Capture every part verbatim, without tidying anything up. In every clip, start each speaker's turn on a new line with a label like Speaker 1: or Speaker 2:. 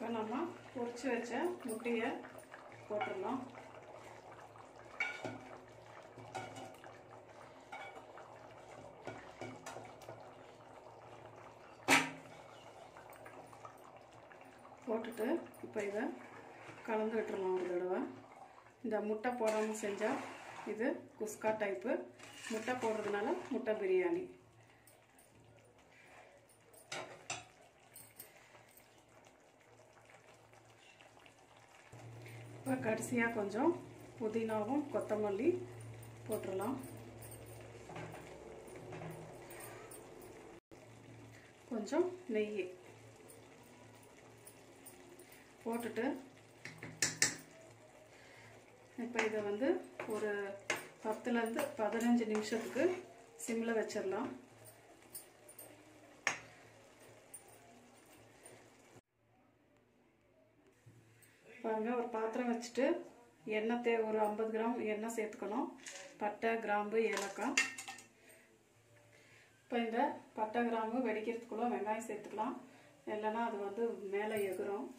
Speaker 1: இப்போ நம்ம பொரிச்சு வச்ச முட்டையை போட்டுடலாம். போட்டுட்டு இப்போ இதை கலந்து விட்டுறலாம் ஒரு தடவை. இந்த முட்டை போடாமல் செஞ்சால் இது குஸ்கா டைப்பு, முட்டை போடுறதுனால முட்டை பிரியாணி. இப்போ கடைசியாக கொஞ்சம் புதினாவும் கொத்தமல்லி போட்டுடலாம். கொஞ்சம் நெய் போட்டுட்டு இப்போ இதை வந்து ஒரு பத்துலேருந்து பதினஞ்சு நிமிஷத்துக்கு சிம்மில் வச்சிடலாம். பாருங்க, ஒரு பாத்திரம் வச்சுட்டு எண்ணெய் தே ஒரு ஐம்பது கிராம் எண்ணெய் சேர்த்துக்கணும். பட்டை, கிராம்பு, ஏலக்காய். இப்போ இந்த பட்டை கிராம்பு வெடிக்கிறதுக்குள்ள வெங்காயம் சேர்த்துக்கலாம், இல்லைன்னா அது வந்து மேலே எகுரும்.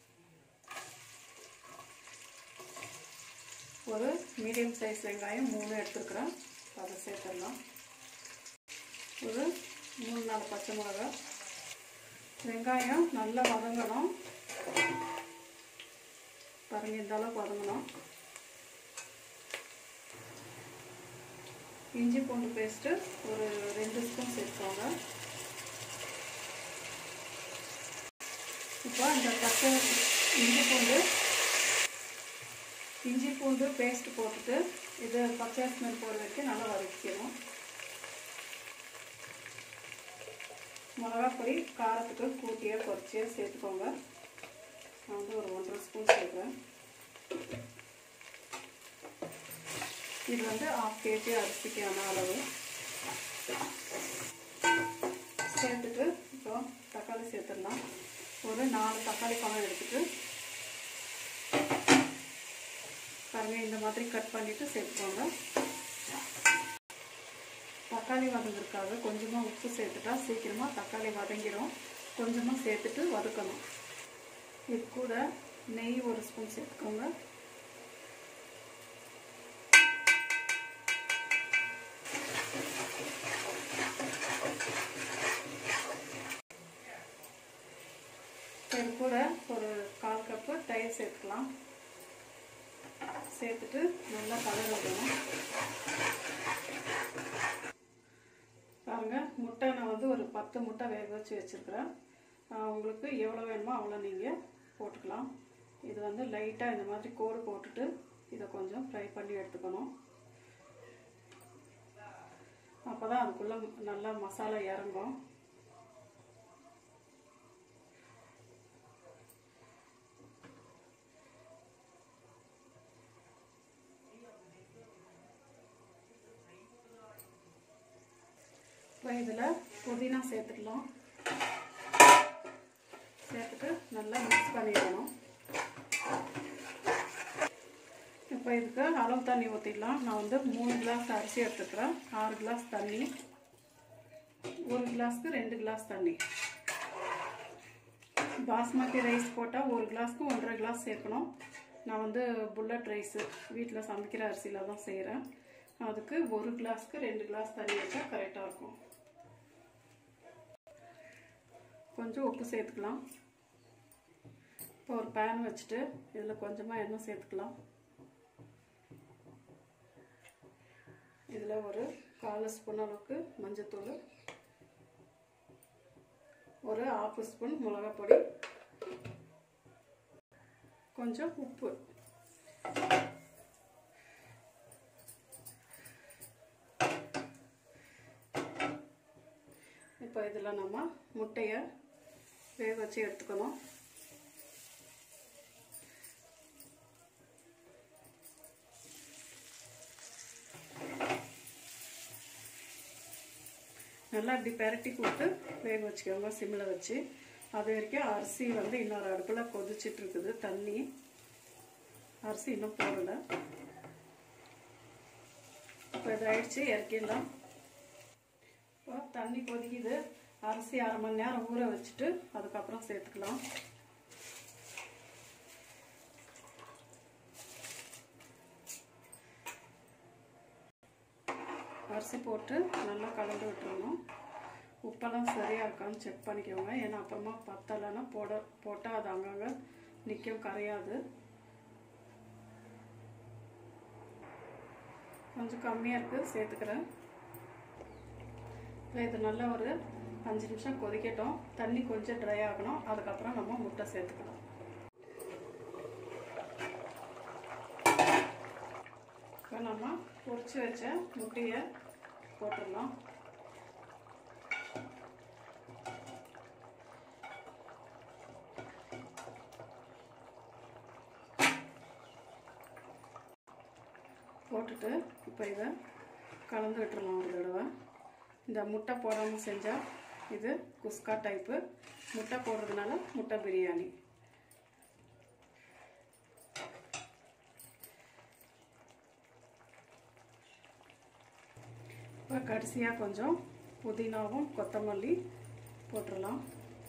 Speaker 1: ஒரு மீடியம் சைஸ் வெங்காயம் மூணு எடுத்துருக்குறேன், அதை சேர்த்துடலாம். ஒரு மூணு நாலு பச்சை மிளகாய். வெங்காயம் நல்லா வதங்கணும். பாருங்கள், இந்த அளவுக்கு வதங்கணும். இஞ்சி பூண்டு பேஸ்ட்டு ஒரு ரெண்டு ஸ்பூன் சேர்த்துக்கோங்க. இப்போ இந்த பச்சை இஞ்சி பூண்டு இஞ்சி பூண்டு பேஸ்ட் போட்டுட்டு இது பச்சை ஸ்மெல் போகிற வரைக்கும் நல்லா வதக்கிக்கணும். மிளகாப்பொடி காரத்துக்கு கூட்டியாக குறைச்சியாக சேர்த்துக்கோங்க. நான் வந்து ஒரு ஒன்றரை ஸ்பூன் சேர்க்குறேன். இது வந்து ஆஃப் கேஜி அரிசிக்கான அளவு. சேர்த்துட்டு இப்போ தக்காளி சேர்த்துடலாம். ஒரு நாலு தக்காளி பழம் எடுத்துட்டு பாருங்க, இந்த மாதிரி கட் பண்ணிவிட்டு சேர்த்துக்கோங்க. தக்காளி வதங்கிறதுக்காக கொஞ்சமாக உப்பு சேர்த்துட்டா சீக்கிரமாக தக்காளி வதங்கிடும். கொஞ்சமாக சேர்த்துட்டு வதக்கணும். இது கூட நெய் ஒரு ஸ்பூன் சேர்த்துக்கோங்க. இது கூட ஒரு கால் கப்பு தயிர் சேர்த்துக்கலாம். சேர்த்துட்டு நல்லா கலர் விடணும். பாருங்கள், முட்டை நான் வந்து ஒரு பத்து முட்டை வேக வச்சு வச்சுருக்கிறேன். உங்களுக்கு எவ்வளோ வேணுமோ அவ்வளோ நீங்கள் போட்டுக்கலாம். இது வந்து லைட்டாக இந்த மாதிரி கோடு போட்டுட்டு இதை கொஞ்சம் ஃப்ரை பண்ணி எடுத்துக்கணும். அப்போ தான் அதுக்குள்ளே நல்லா மசாலா இறங்கும். இப்போ இதில் புதினா சேர்த்துக்கலாம். சேர்த்துட்டு நல்லா மிக்ஸ் பண்ணிடணும். இப்போ இதுக்கு அளவு தண்ணி ஊற்றிடலாம். நான் வந்து மூணு கிளாஸ் அரிசி எடுத்துக்கிறேன். ஆறு கிளாஸ் தண்ணி, ஒரு கிளாஸ்க்கு ரெண்டு கிளாஸ் தண்ணி. பாஸ்மதி ரைஸ் போட்டால் ஒரு கிளாஸ்க்கு ஒன்றரை கிளாஸ் சேர்க்கணும். நான் வந்து புல்லட் ரைஸு வீட்டில் சமைக்கிற அரிசியில் தான் செய்கிறேன். அதுக்கு ஒரு கிளாஸ்க்கு ரெண்டு கிளாஸ் தண்ணி வச்சா கரெக்டாக இருக்கும். கொஞ்சம் உப்பு சேர்த்துக்கலாம். இப்போ ஒரு பேன் வச்சுட்டு இதில் கொஞ்சமாக எண்ணெய் சேர்த்துக்கலாம். இதில் ஒரு கால் ஸ்பூன் அளவுக்கு மஞ்சத்தூள், ஒரு ஆஃப் ஸ்பூன் மிளகாய் பொடி, கொஞ்சம் உப்பு. இப்போ இதில் நம்ம முட்டையை வேக வச்சு எடுத்துக்கணும். நல்லா இப்படி பெரட்டி கொடுத்து வேக வச்சுக்கோங்க சிம்மில் வச்சு. அது வரைக்கும் அரிசி வந்து இன்னொரு அடுப்பில் கொதிச்சிட்டு இருக்குது. தண்ணி அரிசி இன்னும் போடலை. இப்போ இதாகிடுச்சு, இறக்கிடலாம். இப்போ தண்ணி கொதிக்குது. அரிசி அரை மணி நேரம் ஊற வச்சுட்டு அதுக்கப்புறம் சேர்த்துக்கலாம். அரிசி போட்டு நல்லா கலந்து விட்டுறணும். உப்பெல்லாம் சரியாக இருக்கான்னு செக் பண்ணிக்கோங்க. ஏன்னா அப்புறமா பத்தலைன்னா போட போட்டால் அது அங்கங்கே நிற்கும், கரையாது. கொஞ்சம் கம்மியாக இருக்குது, சேர்த்துக்கிறேன். இப்போ இது நல்லா ஒரு அஞ்சு நிமிஷம் கொதிக்கட்டும். தண்ணி கொஞ்சம் ட்ரை ஆகணும். அதுக்கப்புறம் நம்ம முட்டை சேர்த்துக்கலாம். இப்போ நம்ம பொரிச்சு வச்ச முட்டையை போட்டுடலாம். போட்டுட்டு இப்போ இதை கலந்து விட்டுறலாம் ஒரு தடவை. இந்த முட்டை போடாமல் செஞ்சால் இது குஸ்கா டைப்பு, முட்டை போடுறதுனால முட்டை பிரியாணி. இப்போ கடைசியாக கொஞ்சம் புதினாவும் கொத்தமல்லி போட்டுடலாம்.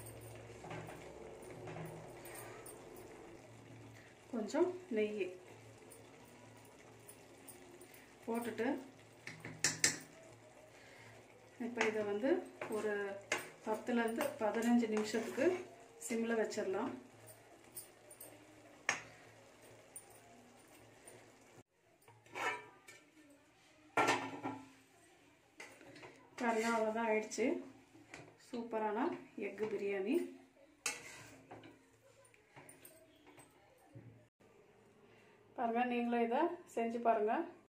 Speaker 1: கொஞ்சம் நெய் போட்டுட்டு இப்போ இதை வந்து ஒரு பத்துலேருந்து பதினஞ்சு நிமிஷத்துக்கு சிம்மில் வச்சிடலாம். பாருங்க, அவ்வளோதான் ஆயிடுச்சு. சூப்பரான எக்கு பிரியாணி. பாருங்கள், நீங்களும் இதை செஞ்சு பாருங்கள்.